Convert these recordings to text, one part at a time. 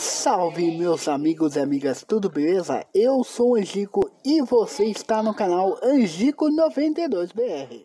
Salve meus amigos e amigas, tudo beleza? Eu sou o Angico e você está no canal Angico 92BR.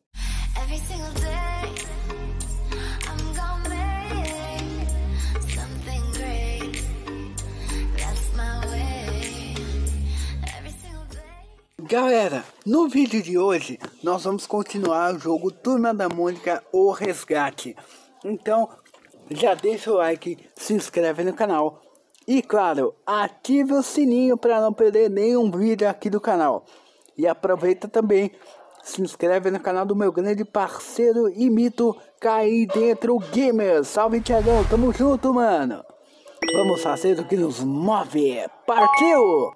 Galera, no vídeo de hoje nós vamos continuar o jogo Turma da Mônica O Resgate. Então já deixa o like, se inscreve no canal e claro, ative o sininho para não perder nenhum vídeo aqui do canal. E aproveita também, se inscreve no canal do meu grande parceiro e mito Caí Dentro Gamer. Salve Thiagão, tamo junto mano. Vamos fazer o que nos move, partiu!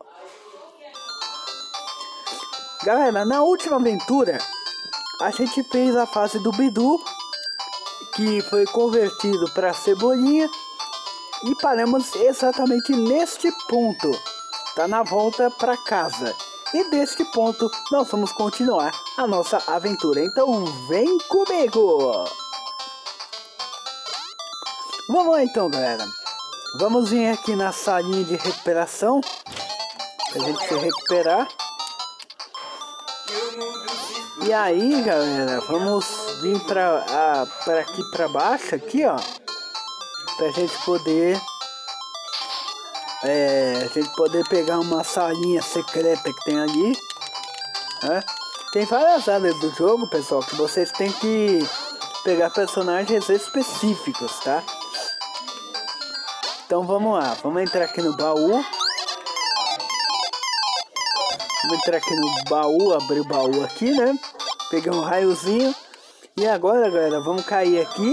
Galera, na última aventura a gente fez a fase do Bidu, que foi convertido para Cebolinha, e paramos exatamente neste ponto, tá na volta para casa, e deste ponto nós vamos continuar a nossa aventura, então vem comigo! Vamos lá então galera, vamos vir aqui na salinha de recuperação, pra gente se recuperar. E aí galera, vamos vir para aqui para baixo aqui ó, pra gente poder pegar uma salinha secreta que tem ali, né? Tem várias áreas do jogo pessoal que vocês têm que pegar personagens específicos, tá? Então vamos lá, vamos entrar aqui no baú. Vamos entrar aqui no baú, abrir o baú aqui, né? Pegar um raiozinho. E agora, galera, vamos cair aqui.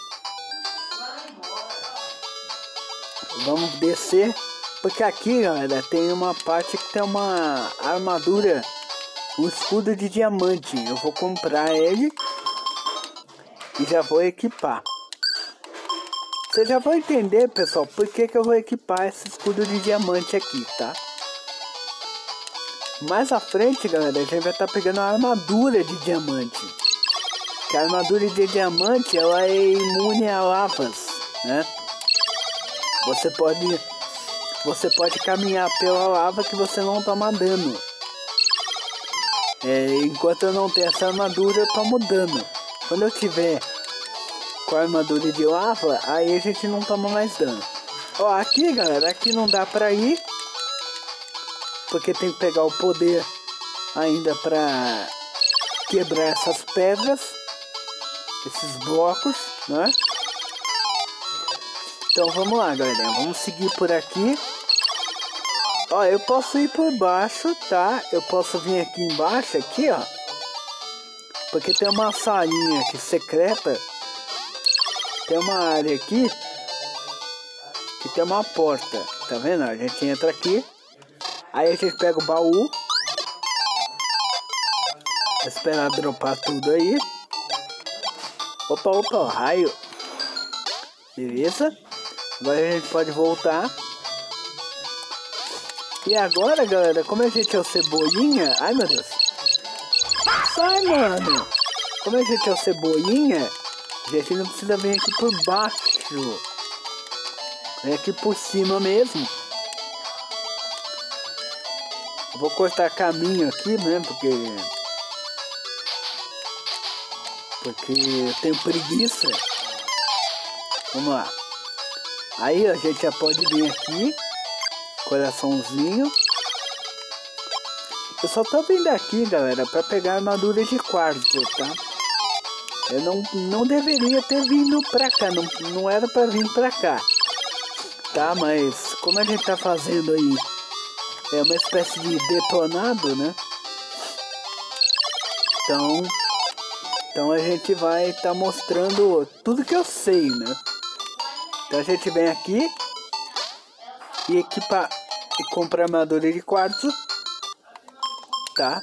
Vamos descer. Porque aqui, galera, tem uma parte que tem uma armadura. Um escudo de diamante. Eu vou comprar ele. E já vou equipar. Você já vai entender, pessoal, por que eu vou equipar esse escudo de diamante aqui, tá? Mais à frente, galera, a gente vai estar pegando a armadura de diamante. Que a armadura de diamante, ela é imune a lavas, né? Você pode caminhar pela lava que você não toma dano. Enquanto eu não tenho essa armadura, eu tomo dano. Quando eu tiver com a armadura de lava, aí a gente não toma mais dano. Ó, aqui, galera, aqui não dá pra ir. Porque tem que pegar o poder ainda para quebrar essas pedras, esses blocos, né? Então vamos lá, galera. Vamos seguir por aqui. Ó, eu posso ir por baixo, tá? Eu posso vir aqui embaixo, aqui, ó. Porque tem uma salinha aqui secreta. Tem uma área aqui que tem uma porta. Tá vendo? A gente entra aqui. Aí a gente pega o baú. Esperar dropar tudo aí. Opa, raio. Beleza. Agora a gente pode voltar. E agora, galera, como a gente é o Cebolinha... Ai, meu Deus. Sai, mano. Como a gente é o Cebolinha, a gente não precisa vir aqui por baixo. Vem aqui por cima mesmo. Vou cortar caminho aqui, né? Porque eu tenho preguiça. Vamos lá. Aí a gente já pode vir aqui. Coraçãozinho. Eu só tô vindo aqui, galera, para pegar armadura de quartzo, tá? Eu não deveria ter vindo pra cá. Não era para vir pra cá. Tá? Mas como a gente tá fazendo aí... É uma espécie de detonado, né? Então a gente vai estar mostrando tudo que eu sei, né? Então a gente vem aqui e equipa e compra armadura de quartzo, tá?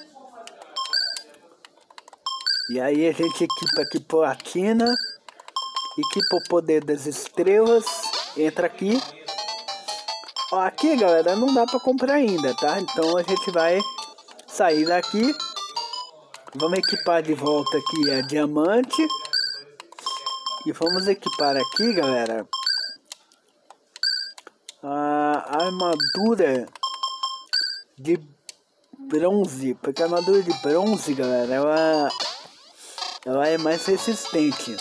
E aí a gente equipa aqui platina, equipa o poder das estrelas, entra aqui. Ó, aqui galera não dá pra comprar ainda, tá? Então a gente vai sair daqui. Vamos equipar de volta aqui a diamante. E vamos equipar aqui, galera, armadura de bronze, porque a armadura de bronze, galera, ela é mais resistente.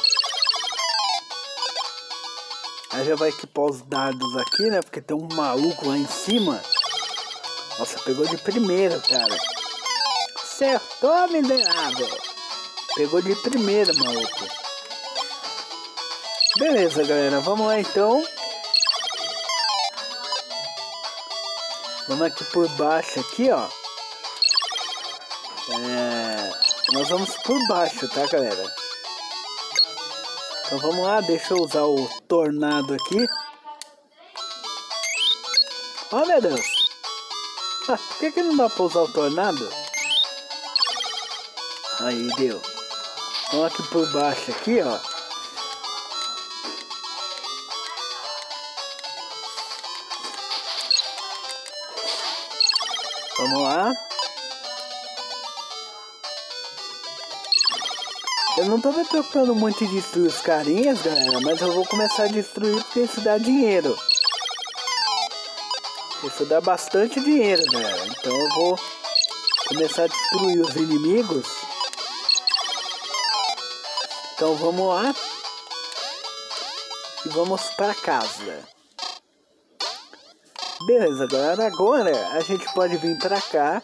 Aí já vai equipar os dardos aqui, né? Porque tem um maluco lá em cima. Nossa, pegou de primeira, cara. Acertou, miserável. Pegou de primeira, maluco. Beleza, galera. Vamos lá, então. Vamos aqui por baixo, aqui, ó. Nós vamos por baixo, tá, galera? Então vamos lá, deixa eu usar o tornado aqui. Oh, meu Deus. Ah, por que não dá pra usar o tornado? Aí, deu. Vamos aqui por baixo, aqui, ó. Vamos lá. Eu não tô me preocupando muito em destruir os carinhas, galera, mas eu vou começar a destruir porque isso dá dinheiro. Isso dá bastante dinheiro, galera. Então eu vou começar a destruir os inimigos. Então vamos lá. E vamos para casa. Beleza, galera. Agora a gente pode vir para cá.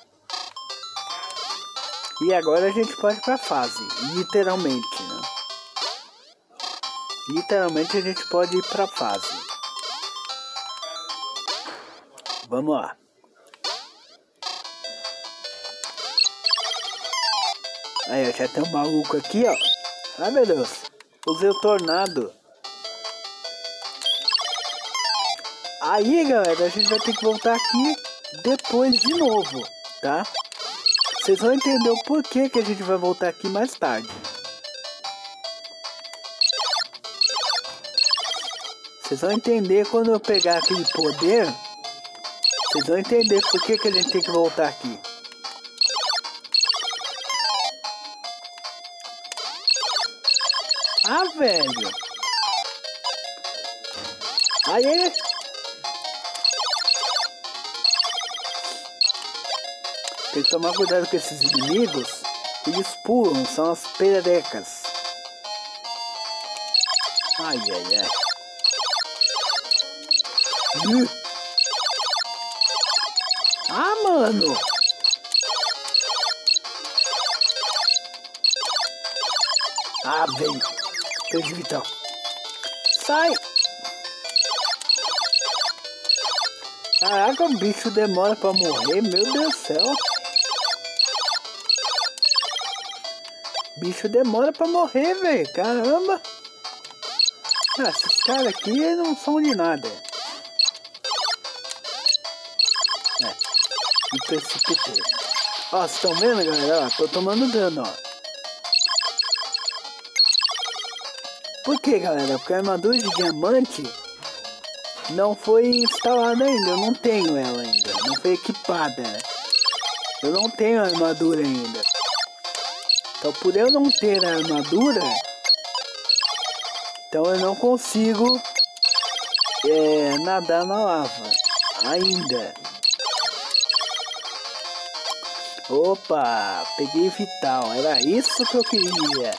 E agora a gente pode ir pra fase, literalmente, né? Literalmente a gente pode ir pra fase. Vamos lá. Aí, já tem um maluco aqui, ó. Ai, meu Deus. Usei o tornado. Aí, galera, a gente vai ter que voltar aqui depois de novo, tá? Vocês vão entender o porquê que a gente vai voltar aqui mais tarde. Vocês vão entender quando eu pegar aquele poder. Vocês vão entender por que a gente tem que voltar aqui. Ah, velho. Aí. Tem que tomar cuidado com esses inimigos. Eles pulam, são as perecas. Ai, ai, ai. Ah, mano. Ah, vem. Perdi vital. Sai. Caraca, o bicho demora pra morrer. Meu Deus do céu. Bicho demora pra morrer, velho. Caramba. Ah, esses caras aqui não são de nada. Me precipitei. Ó, vocês estão vendo, galera? Ó, tô tomando dano, ó. Por que, galera? Porque a armadura de diamante não foi instalada ainda. Eu não tenho ela ainda. Não foi equipada, né? Eu não tenho a armadura ainda. Então, por eu não ter a armadura, então eu não consigo nadar na lava ainda. Opa, peguei vital. Era isso que eu queria.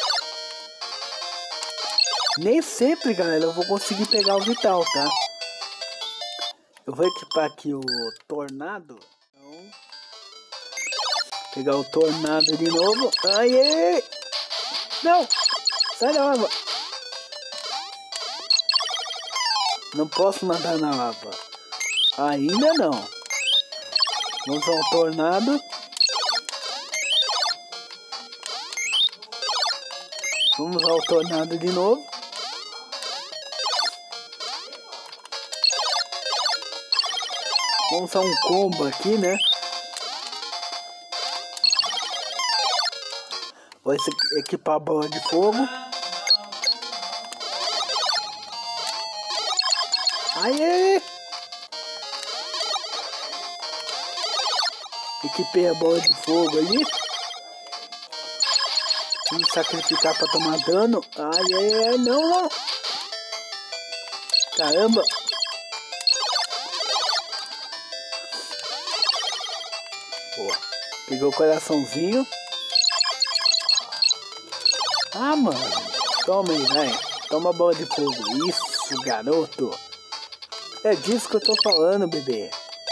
Nem sempre, galera, eu vou conseguir pegar o vital, tá? Eu vou equipar aqui o tornado. Então, pegar o tornado de novo. Ai, ai, ai. Não! Sai da lava! Não posso nadar na lava. Ainda não. Vamos usar o tornado. Vamos usar o tornado de novo. Vamos usar um combo aqui, né? Vou equipar a bola de fogo. Aê! Equipei a bola de fogo ali. Vamos sacrificar para tomar dano. Ai, ai, ai, não, não. Caramba. Pegou o coraçãozinho. Ah, mano. Toma aí, vai. Toma a bola de fogo. Isso, garoto. É disso que eu tô falando, bebê.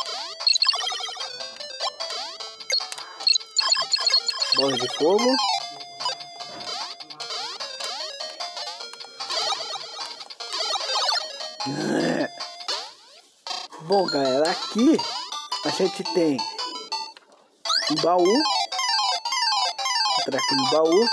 Bola de fogo. Bom, galera, aqui a gente tem um baú. Entrar aqui no baú.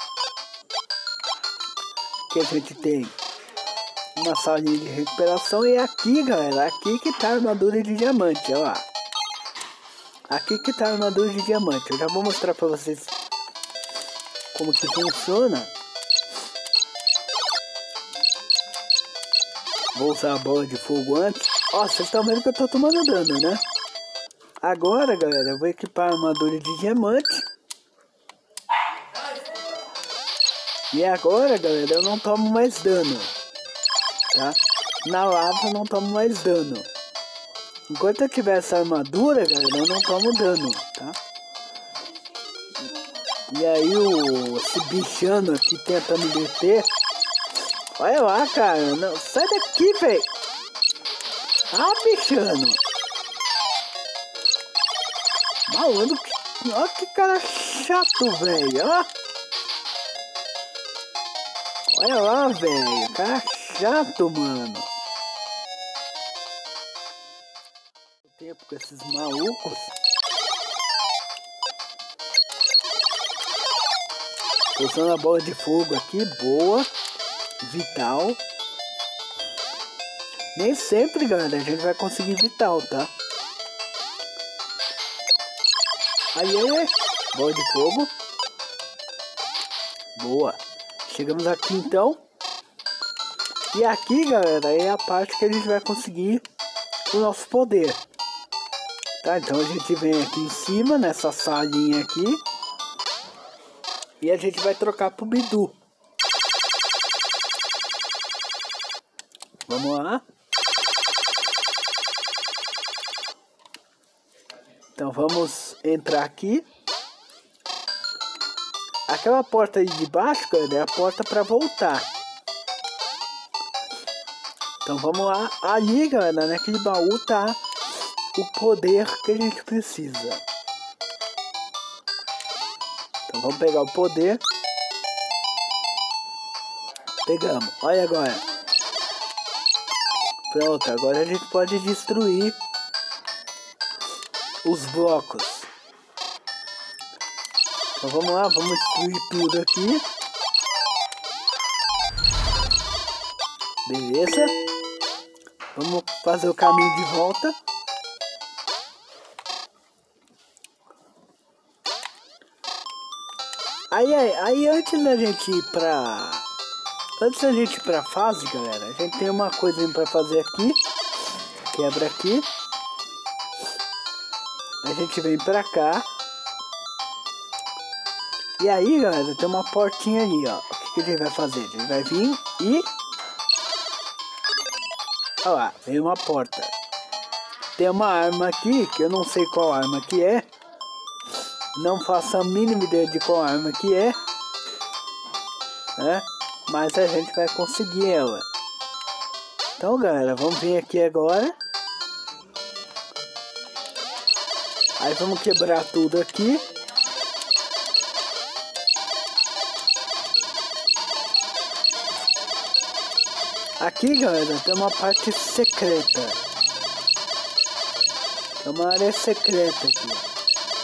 Aqui a gente tem uma salinha de recuperação. E aqui, galera, aqui que tá a armadura de diamante, ó lá. Aqui que tá a armadura de diamante. Eu já vou mostrar pra vocês como que funciona. Vou usar a bola de fogo antes. Ó, vocês estão vendo que eu tô tomando dano, né? Agora, galera, eu vou equipar a armadura de diamante. E agora, galera, eu não tomo mais dano, tá? Na lava eu não tomo mais dano. Enquanto eu tiver essa armadura, galera, eu não tomo dano, tá? E aí esse bichano aqui tenta me deter. Olha lá, cara. Não, sai daqui, velho. Ah, bichano. Malandro. Olha que cara chato, velho. Olha lá, velho. Cara chato, mano. Tempo com esses malucos. Tô usando a bola de fogo aqui. Boa. Vital. Nem sempre, galera, a gente vai conseguir vital, tá? Aí, bola de fogo. Boa. Chegamos aqui, então. E aqui, galera, é a parte que a gente vai conseguir o nosso poder. Tá, então a gente vem aqui em cima, nessa salinha aqui. E a gente vai trocar pro Bidu. Vamos lá. Então vamos entrar aqui. Aquela porta aí de baixo, galera, é a porta para voltar. Então vamos lá. Ali, galera, naquele baú tá o poder que a gente precisa. Então vamos pegar o poder. Pegamos. Olha agora. Pronto, agora a gente pode destruir os blocos. Então vamos lá, vamos destruir tudo aqui. Beleza. Vamos fazer o caminho de volta. Aí antes da gente ir pra... Antes da gente ir pra fase, galera, a gente tem uma coisa pra fazer aqui. Quebra aqui. A gente vem pra cá. E aí, galera, tem uma portinha ali, ó. O que a gente vai fazer? A gente vai vir e... Olha lá, veio uma porta. Tem uma arma aqui, que eu não sei qual arma que é. Não faço a mínima ideia de qual arma que é. Né? Mas a gente vai conseguir ela. Então, galera, vamos vir aqui agora. Aí vamos quebrar tudo aqui. Aqui, galera, tem uma parte secreta. Tem uma área secreta aqui.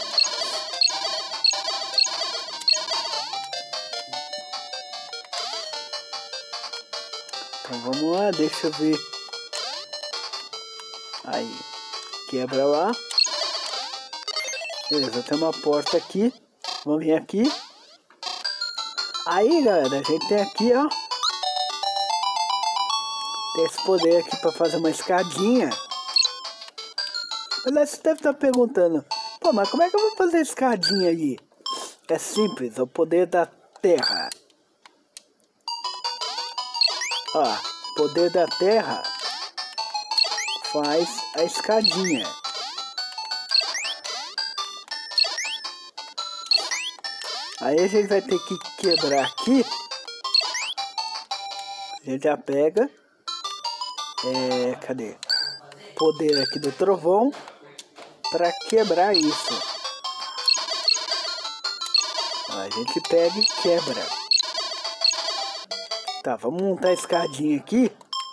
Então vamos lá, deixa eu ver. Aí, quebra lá. Beleza, tem uma porta aqui. Vamos vir aqui. Aí, galera, a gente tem aqui, ó. Tem esse poder aqui para fazer uma escadinha. Mas você deve estar perguntando, pô, mas como é que eu vou fazer escadinha aí? É simples, é o poder da terra. Ó, poder da terra faz a escadinha. Aí a gente vai ter que quebrar aqui. A gente já pega. Cadê? Poder aqui do trovão. Pra quebrar isso. A gente pega e quebra. Tá, vamos montar a escadinha aqui.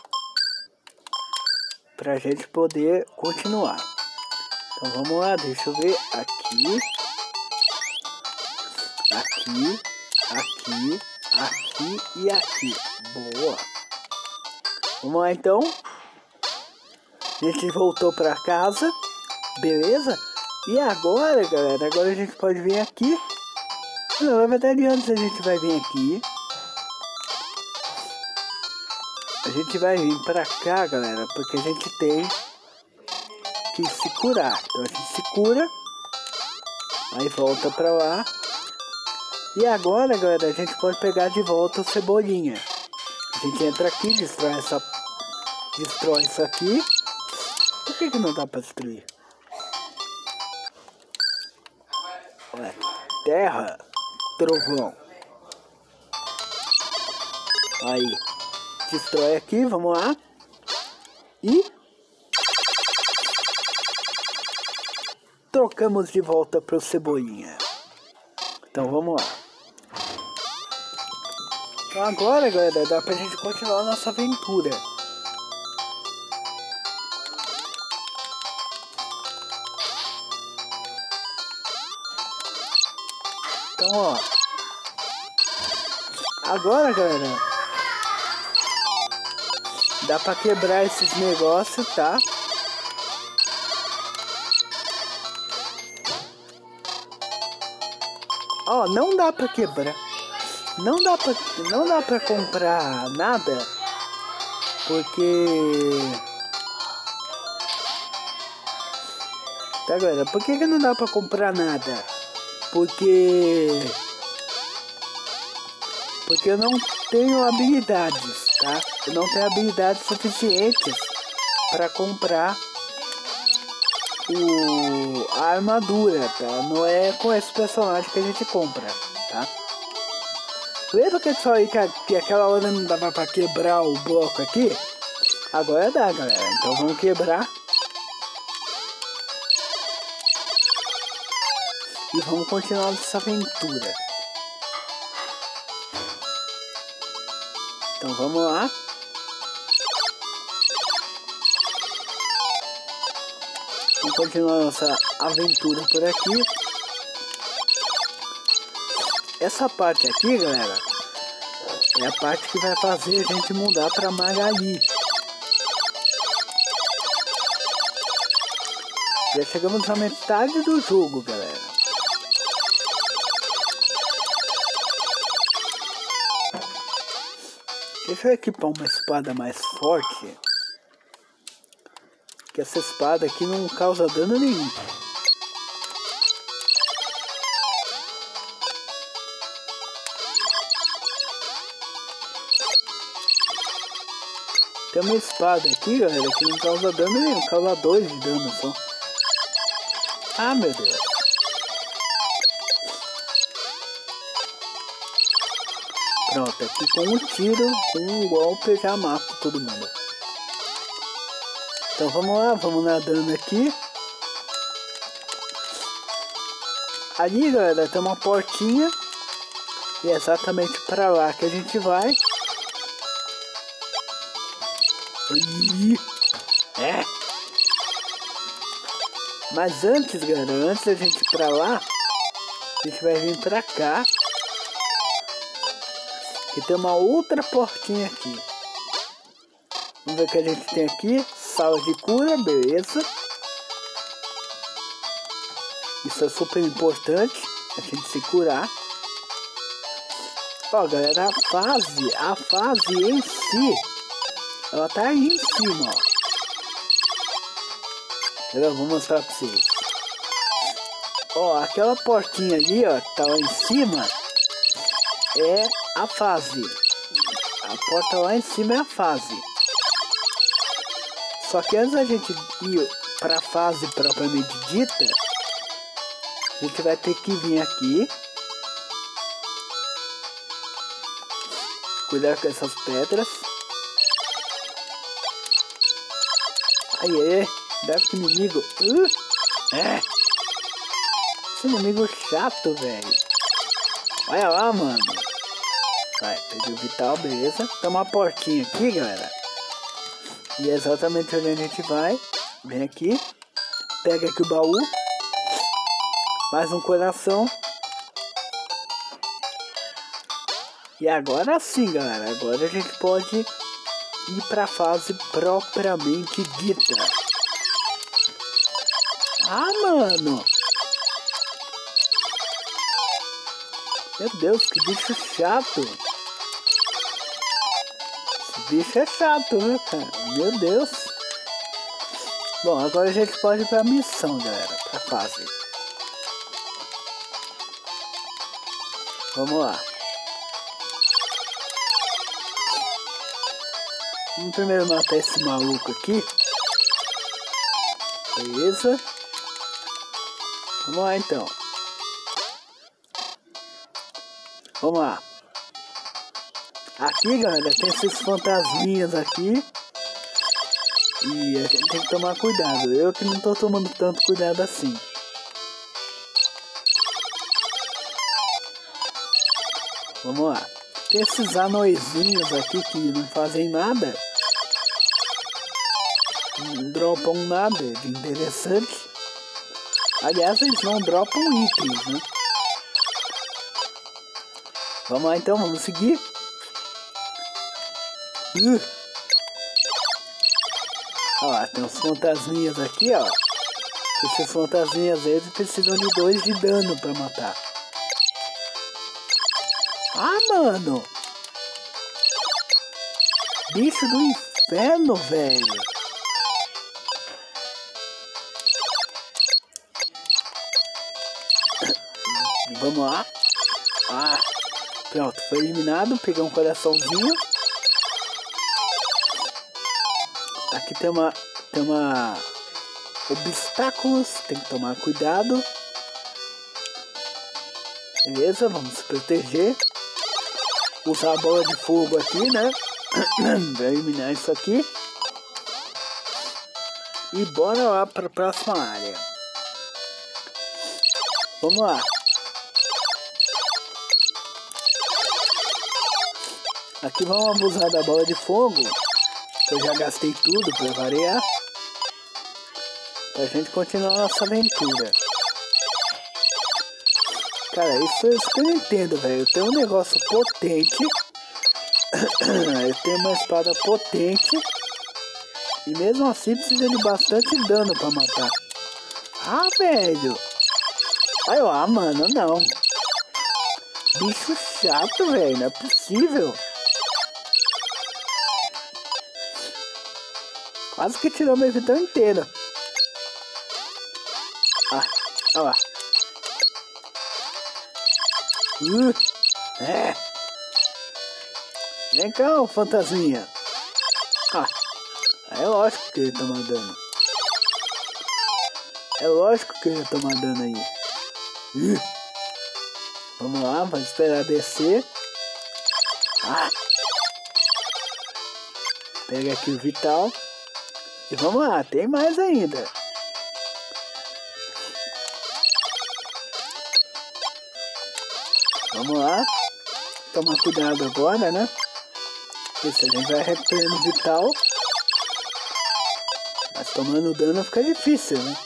Pra gente poder continuar. Então vamos lá, deixa eu ver. Aqui. Aqui. Aqui. Aqui e aqui. Boa. Vamos lá então. A gente voltou pra casa. Beleza? E agora, galera, agora a gente pode vir aqui. Não, na verdade antes a gente vai vir aqui. A gente vai vir pra cá, galera, porque a gente tem que se curar. Então a gente se cura. Aí volta pra lá. E agora, galera, a gente pode pegar de volta o Cebolinha. A gente entra aqui, destrói isso aqui. Por que não dá pra destruir? Olha, terra, trovão. Aí, destrói aqui, vamos lá. E trocamos de volta pro Cebolinha. Então vamos lá. Então agora, galera, dá pra gente continuar a nossa aventura. Então, ó. Agora, galera, dá pra quebrar esses negócios, tá? Ó, não dá pra quebrar. Não dá pra comprar nada. Porque... Tá, galera? Por que não dá pra comprar nada? Porque eu não tenho habilidades, tá? Eu não tenho habilidades suficientes para comprar a armadura, tá? Não é com esse personagem que a gente compra, tá? Lembra que eu falei que aquela hora não dava para quebrar o bloco aqui? Agora dá, galera. Então vamos quebrar. E vamos continuar essa aventura. Então vamos lá. Vamos continuar nossa aventura por aqui. Essa parte aqui, galera, é a parte que vai fazer a gente mudar para Magali. Já chegamos na metade do jogo, galera. Deixa eu equipar uma espada mais forte. Que essa espada aqui não causa dano nenhum. Tem uma espada aqui, galera, que não causa dano nenhum. Causa 2 de dano só. Ah, meu Deus. Pronto, aqui com um tiro, com um golpe eu já mato todo mundo. Então vamos lá, vamos nadando aqui. Ali, galera, tem uma portinha. E é exatamente para lá que a gente vai. Mas antes, galera, antes da gente ir pra lá, a gente vai vir pra cá. Que tem uma outra portinha aqui. Vamos ver o que a gente tem aqui. Sala de cura, beleza. Isso é super importante, a gente se curar. Ó, galera, a fase em si, ela tá aí em cima, ó. Eu vou mostrar pra vocês. Ó, aquela portinha ali, ó, que tá lá em cima, é a fase. A porta lá em cima é a fase. Só que antes da gente ir pra fase propriamente dita, a gente vai ter que vir aqui. Cuidado com essas pedras. Aê, cuidado com o inimigo. Esse inimigo chato, velho. Olha lá, mano. Vai, peguei o vital, beleza. Tem uma portinha aqui, galera. E é exatamente onde a gente vai. Vem aqui. Pega aqui o baú. Mais um coração. E agora sim, galera. Agora a gente pode ir para a fase propriamente dita. Ah, mano. Meu Deus, que bicho chato. Esse bicho é chato, né, cara? Meu Deus. Bom, agora a gente pode ir para a missão, galera. Para a fase. Vamos lá. Vamos primeiro matar esse maluco aqui. Beleza. Vamos lá então. Vamos lá. Aqui, galera, tem esses fantasminhas aqui. E a gente tem que tomar cuidado. Eu que não tô tomando tanto cuidado assim. Vamos lá. Tem esses anõezinhos aqui que não fazem nada. Não dropam nada de interessante. Aliás, eles não dropam itens, né? Vamos lá então, vamos seguir. Olha lá, tem uns fantasminhas aqui, ó. Esses fantasminhas eles precisam de 2 de dano pra matar. Ah, mano! Bicho do inferno, velho! Vamos lá. Ah, pronto, foi eliminado. Peguei um coraçãozinho. Aqui tem uma obstáculos, tem que tomar cuidado. Beleza, vamos se proteger. Usar a bola de fogo aqui, né? Pra eliminar isso aqui. E bora lá para a próxima área. Vamos lá. Aqui vamos abusar da bola de fogo. Eu já gastei tudo para variar. Pra gente continuar nossa aventura. Cara, isso que eu não entendo, velho. Eu tenho um negócio potente. Eu tenho uma espada potente. E mesmo assim precisa de bastante dano pra matar. Ah, velho. Olha lá, mano, não. Bicho chato, velho. Não é possível. Quase que tirou minha vida inteira. Ah, olha lá. Vem cá, ô fantasminha. Ah, é lógico que ele toma dano. É lógico que ele ia tomar dano aí. Vamos lá, vamos esperar descer. Ah. Pega aqui o vital. E vamos lá, tem mais ainda. Vamos lá. Tomar cuidado agora, né? Porque se a gente vai recuperando vital. Mas tomando dano fica difícil, né?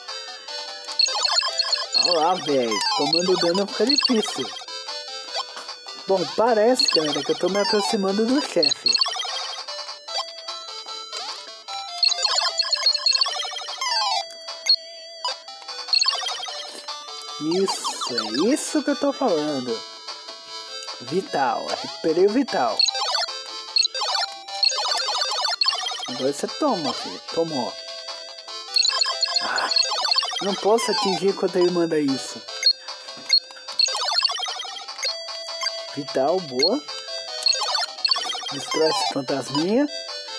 Olha lá, velho. Tomando dano fica difícil. Bom, parece, galera, que eu tô me aproximando do chefe. Isso, é isso que eu tô falando. Vital, recuperei o vital. Agora você toma, filho. Tomou. Ah, não posso atingir quando ele manda isso. Vital, boa. Destrói esse fantasminha.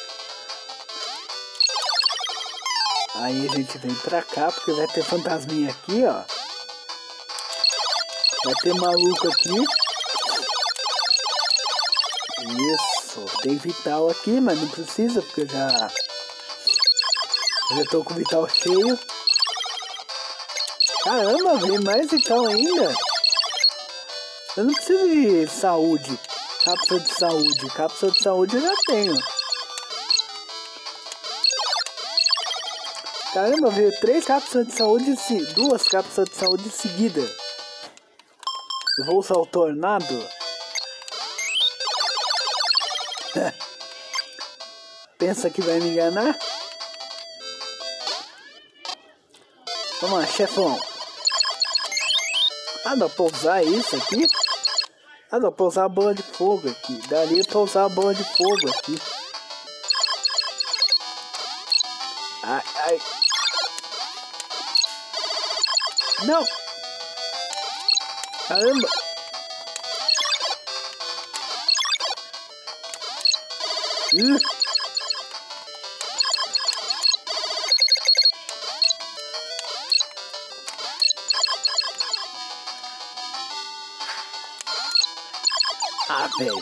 Aí a gente vem pra cá, porque vai ter fantasminha aqui, ó. Vai ter maluco aqui. Tem vital aqui, mas não precisa, porque eu já tô com o vital cheio. Caramba, vem mais vital ainda. Eu não preciso de saúde. Cápsula de saúde. Cápsula de saúde eu já tenho. Caramba, veio 3 cápsulas de saúde, 2 cápsulas de saúde seguidas. Eu vou usar o tornado. Pensa que vai me enganar? Vamos lá, chefão. Ah, dá pra usar isso aqui? Ah, dá pra usar a bola de fogo aqui. Daria pra usar a bola de fogo aqui. Ai, ai. Não! Caramba! Ah, velho!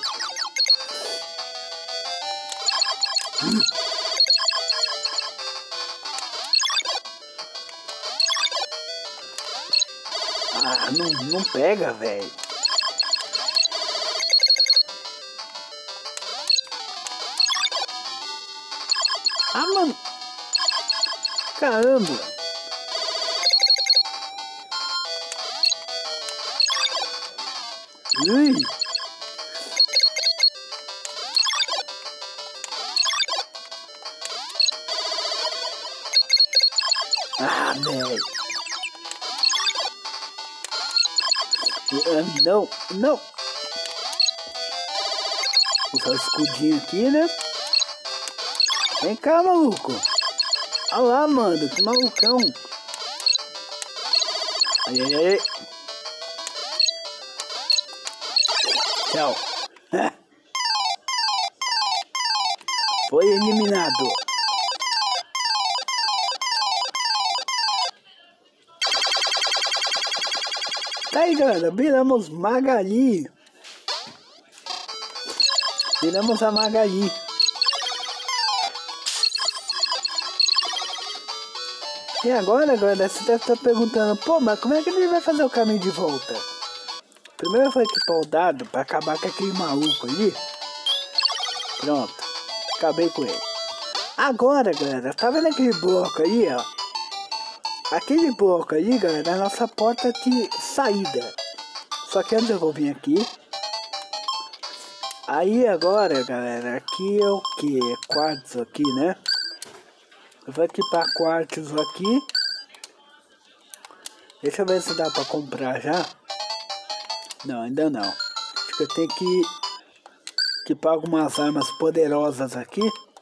Ah, não pega, velho. Ah, mano. Caramba. Ui. Ah, velho. Não, não. Vou usar o escudinho aqui, né? Vem cá, maluco. Olha lá, mano. Que malucão. Ai, ai, ai. Tchau. Foi eliminado. Tá aí, galera. Viramos Magali. Viramos a Magali. E agora, galera, você deve estar perguntando, pô, mas como é que ele vai fazer o caminho de volta? Primeiro eu vou equipar o dado para acabar com aquele maluco ali. Pronto, acabei com ele. Agora, galera, tá vendo aquele bloco aí, ó? Aquele bloco aí, galera, é a nossa porta de saída. Só que antes eu vou vir aqui. Aí agora, galera, aqui é o que? Quartzo aqui, né? Eu vou equipar quartzo aqui. Deixa eu ver se dá pra comprar já. Não, ainda não. Acho que eu tenho que equipar algumas armas poderosas aqui.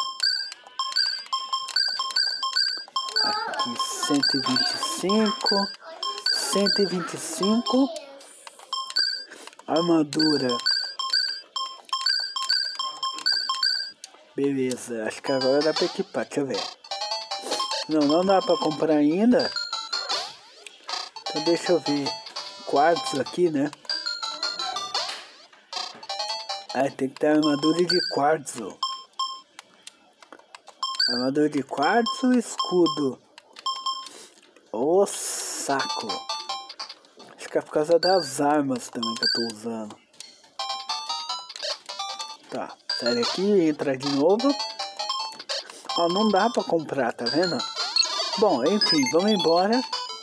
Aqui 125. 125. Armadura. Beleza, acho que agora dá pra equipar, deixa eu ver. Não dá pra comprar ainda. Então deixa eu ver. Quartzo aqui, né? Ah, tem que ter armadura de quartzo. Armadura de quartzo e escudo. Ô, saco. Acho que é por causa das armas também que eu tô usando. Tá, sai daqui, entra de novo. Ó, não dá pra comprar, tá vendo? Bom, enfim, vamos embora.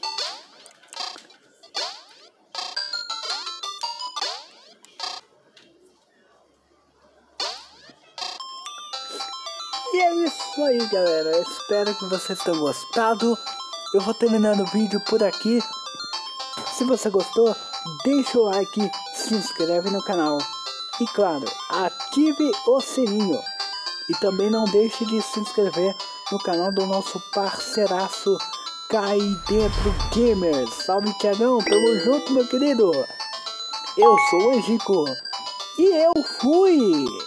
E é isso aí, galera. Eu espero que vocês tenham gostado. Eu vou terminando o vídeo por aqui. Se você gostou, deixa o like, se inscreve no canal. E claro, ative o sininho. E também não deixe de se inscrever no canal do nosso parceiraço Cai Dentro Gamers. Salve, Thiagão, tamo junto, meu querido. Eu sou o Angico e eu fui!